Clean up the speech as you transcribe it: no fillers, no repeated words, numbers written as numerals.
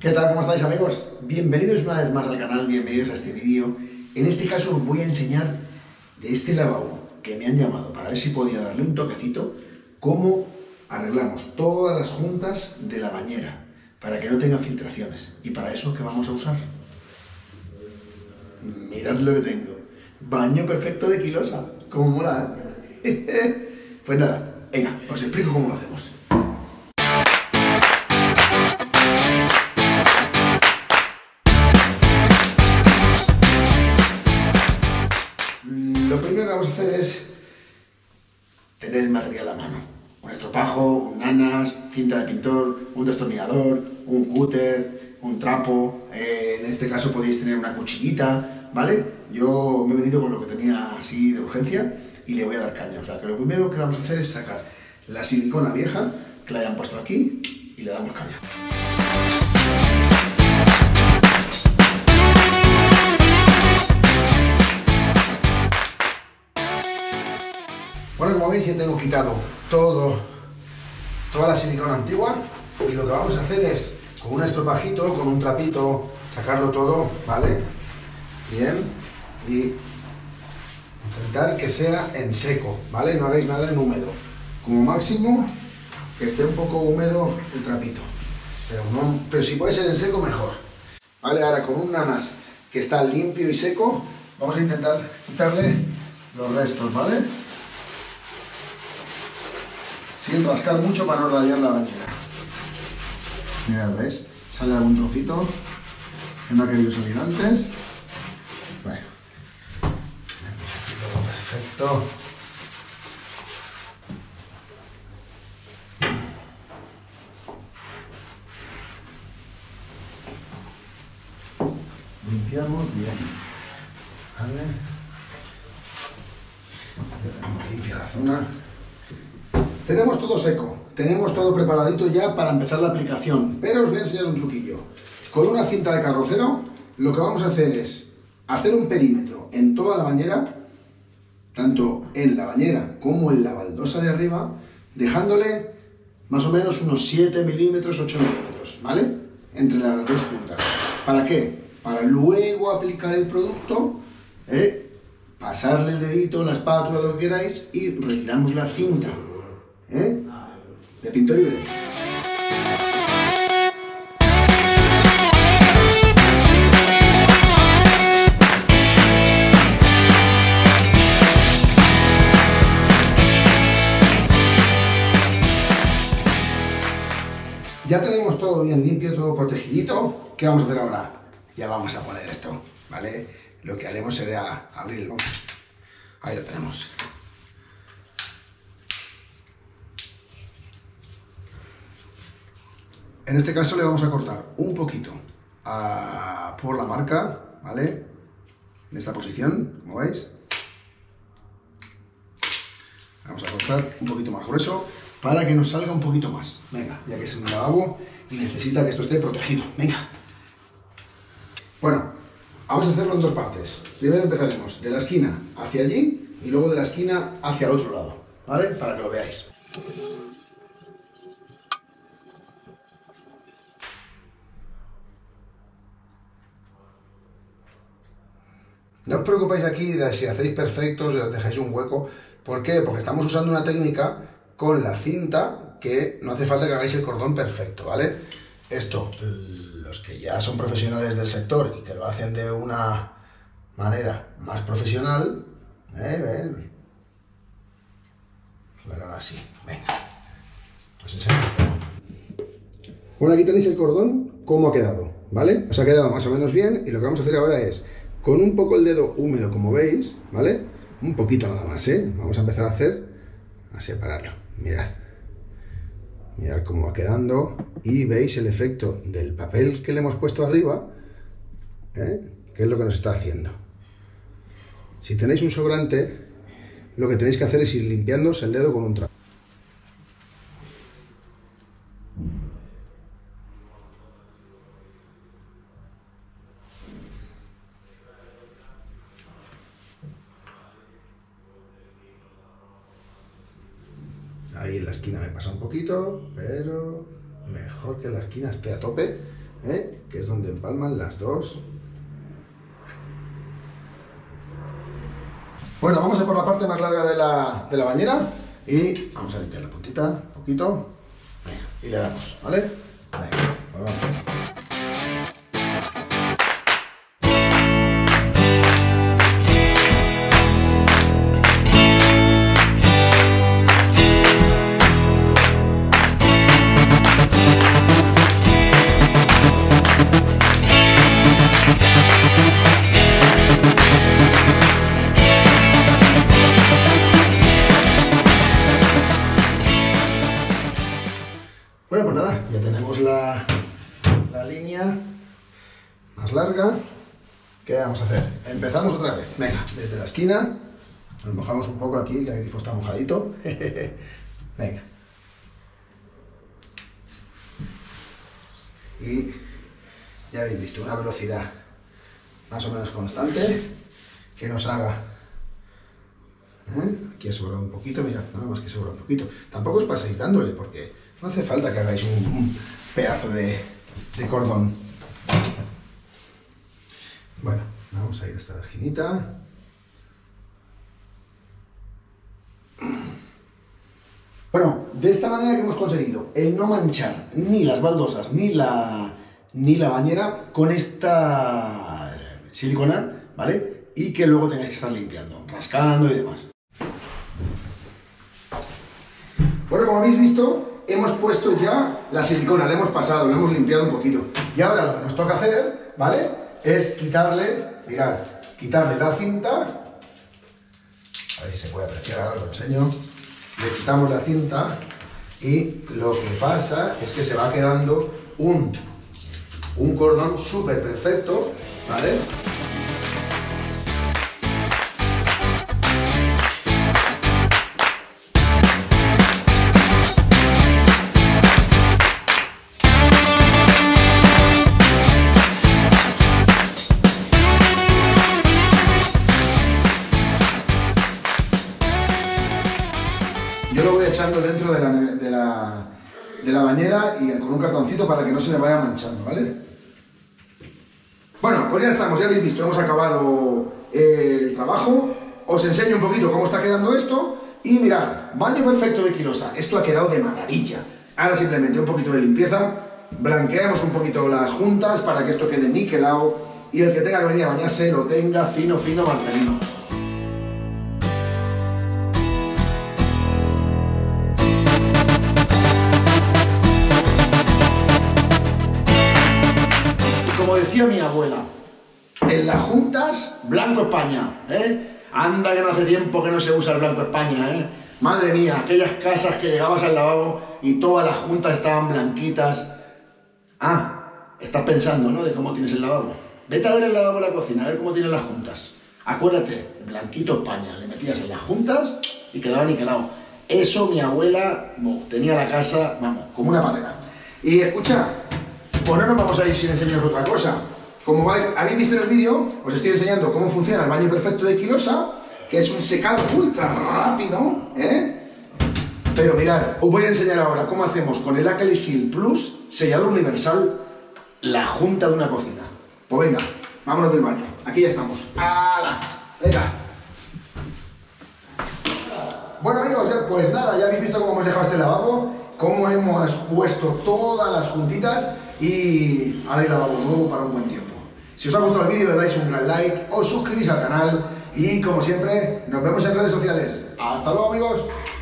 ¿Qué tal? ¿Cómo estáis, amigos? Bienvenidos una vez más al canal, bienvenidos a este vídeo. En este caso os voy a enseñar de este lavabo que me han llamado para ver si podía darle un toquecito, cómo arreglamos todas las juntas de la bañera para que no tenga filtraciones. ¿Y para eso qué vamos a usar? Mirad lo que tengo. Baño perfecto de Quilosa. ¿Cómo mola, eh? Pues nada, venga, os explico cómo lo hacemos. Lo primero que vamos a hacer es tener el material a mano. Un estropajo, un nanas, cinta de pintor, un destornillador, un cúter, un trapo. En este caso podéis tener una cuchillita, ¿vale? Yo me he venido con lo que tenía así de urgencia y le voy a dar caña. O sea, que lo primero que vamos a hacer es sacar la silicona vieja que la hayan puesto aquí y le damos caña. Bueno, como veis ya tengo quitado toda la silicona antigua y lo que vamos a hacer es con un estropajito, con un trapito, sacarlo todo, ¿vale? Bien, y intentar que sea en seco, ¿vale? No hagáis nada en húmedo. Como máximo que esté un poco húmedo el trapito, pero si puede ser en seco mejor. Vale, ahora con un nanas que está limpio y seco, vamos a intentar quitarle los restos, ¿vale? Sin rascar mucho para no rayar la bañera. Mirad, ¿ves? Sale algún trocito que no ha querido salir antes. Bueno, perfecto. Limpiamos bien. ¿Vale? Ya tenemos limpia la zona. Tenemos todo seco, tenemos todo preparadito ya para empezar la aplicación, pero os voy a enseñar un truquillo. Con una cinta de carrocero, lo que vamos a hacer es hacer un perímetro en toda la bañera, tanto en la bañera como en la baldosa de arriba, dejándole más o menos unos 7 milímetros, 8 milímetros, ¿vale? Entre las dos puntas. ¿Para qué? Para luego aplicar el producto, pasarle el dedito, la espátula, lo que queráis, y retiramos la cinta. De pintor y veré. Ya tenemos todo bien limpio, todo protegidito. ¿Qué vamos a hacer ahora? Ya vamos a poner esto, ¿vale? Lo que haremos será abrirlo. Ahí lo tenemos. En este caso le vamos a cortar un poquito por la marca, ¿vale? En esta posición, como veis. Vamos a cortar un poquito más grueso para que nos salga un poquito más. Venga, ya que es un lavabo y necesita que esto esté protegido. Venga. Bueno, vamos a hacerlo en dos partes. Primero empezaremos de la esquina hacia allí y luego de la esquina hacia el otro lado, ¿vale? Para que lo veáis. No os preocupéis aquí de si hacéis perfectos y os dejáis un hueco. ¿Por qué? Porque estamos usando una técnica con la cinta que no hace falta que hagáis el cordón perfecto, ¿vale? Esto, los que ya son profesionales del sector y que lo hacen de una manera más profesional, ven. Claro, así, venga. Os enseño. Bueno, aquí tenéis el cordón, cómo ha quedado, ¿vale? Os ha quedado más o menos bien y lo que vamos a hacer ahora es con un poco el dedo húmedo, como veis, ¿vale? Un poquito nada más, Vamos a empezar a separarlo. Mirad. Mirad cómo va quedando. Y veis el efecto del papel que le hemos puesto arriba, que es lo que nos está haciendo. Si tenéis un sobrante, lo que tenéis que hacer es ir limpiándose el dedo con un trapo. Ahí en la esquina me pasa un poquito, pero mejor que la esquina esté a tope, que es donde empalman las dos. Bueno, vamos a por la parte más larga de la bañera y vamos a limpiar la puntita un poquito. Venga, y le damos, ¿vale? Venga, pues vamos. Bueno, pues nada, ya tenemos la línea más larga. ¿Qué vamos a hacer? Empezamos otra vez. Venga, desde la esquina. Nos mojamos un poco aquí, que el grifo está mojadito. Venga. Y ya habéis visto, una velocidad más o menos constante que nos haga... Aquí ha sobrado un poquito, mirad, nada más que sobra un poquito. Tampoco os paséis dándole, porque no hace falta que hagáis un pedazo de cordón. Bueno, vamos a ir hasta la esquinita. Bueno, de esta manera que hemos conseguido el no manchar ni las baldosas ni la bañera con esta silicona, ¿vale? Y que luego tengáis que estar limpiando, rascando y demás. Bueno, como habéis visto, hemos puesto ya la silicona, la hemos pasado, la hemos limpiado un poquito. Y ahora lo que nos toca hacer, ¿vale? Es quitarle, mirad, quitarle la cinta. A ver si se puede apreciar, ahora os lo enseño. Le quitamos la cinta y lo que pasa es que se va quedando un cordón súper perfecto, ¿vale? Yo lo voy echando dentro de la bañera y con un cartoncito para que no se me vaya manchando, ¿vale? Bueno, pues ya estamos, ya habéis visto, hemos acabado el trabajo. Os enseño un poquito cómo está quedando esto. Y mirad, baño perfecto de Quilosa. Esto ha quedado de maravilla. Ahora simplemente un poquito de limpieza. Blanqueamos un poquito las juntas para que esto quede niquelado. Y el que tenga que venir a bañarse lo tenga fino, fino, marcelino. Como decía mi abuela, en las juntas, blanco España, ¿eh? Anda que no hace tiempo que no se usa el blanco España, ¿eh? Madre mía, aquellas casas que llegabas al lavabo y todas las juntas estaban blanquitas. Ah, estás pensando, ¿no? De cómo tienes el lavabo. Vete a ver el lavabo de la cocina, a ver cómo tienen las juntas. Acuérdate, blanquito España, le metías en las juntas y quedaba niquelado. Eso mi abuela tenía la casa, vamos, como una patera. Y escucha, pues no nos vamos a ir sin enseñaros otra cosa. Como habéis visto en el vídeo, os estoy enseñando cómo funciona el baño perfecto de Quilosa, que es un secado ultra rápido, ¿eh? Pero mirad, os voy a enseñar ahora cómo hacemos con el Acrylic Plus sellador universal la junta de una cocina. Pues venga, vámonos del baño. Aquí ya estamos. ¡Hala! Venga. Bueno amigos, pues nada, ya habéis visto cómo hemos dejado este lavabo, cómo hemos puesto todas las juntitas y ahora hay lavabo nuevo para un buen tiempo. Si os ha gustado el vídeo le dais un gran like, os suscribís al canal y como siempre nos vemos en redes sociales. ¡Hasta luego amigos!